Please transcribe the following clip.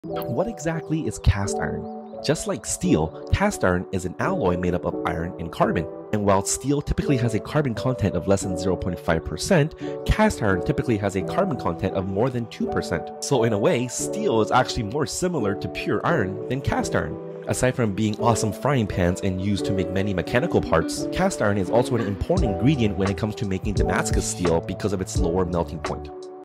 What exactly is cast iron? Just like steel, cast iron is an alloy made up of iron and carbon. And while steel typically has a carbon content of less than 0.5%, cast iron typically has a carbon content of more than 2%. So in a way, steel is actually more similar to pure iron than cast iron. Aside from being awesome frying pans and used to make many mechanical parts, cast iron is also an important ingredient when it comes to making Damascus steel because of its lower melting point.